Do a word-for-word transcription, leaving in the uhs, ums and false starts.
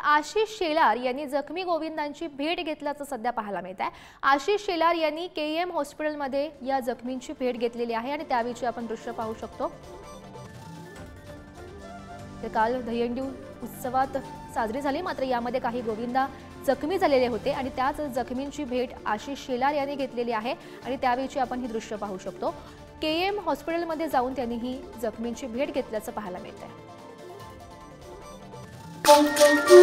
आशिष शेलार यांनी जखमी गोविंदांची भेट घेतल्याचं सध्या पाहायला मिळत आहे। आशिष शेलार यांनी केईएम हॉस्पिटलमध्ये या जखमींची भेट घेतलेली आहे आणि त्याविषयी आपण दृश्य पाहू शकतो। ते काल दहीहंडी उत्सवात साजरी झाली, मात्र यामध्ये काही गोविंदा जखमी झालेले होते आणि त्याच जखमींची भेट आशिष शेलार यांनी घेतलेली आहे आणि त्याविषयी आपण ही दृश्य पाहू शकतो। केईएम हॉस्पिटलमध्ये जाऊन त्यांनी ही जखमींची भेट घेतल्याचं पाहायला मिळत आहे।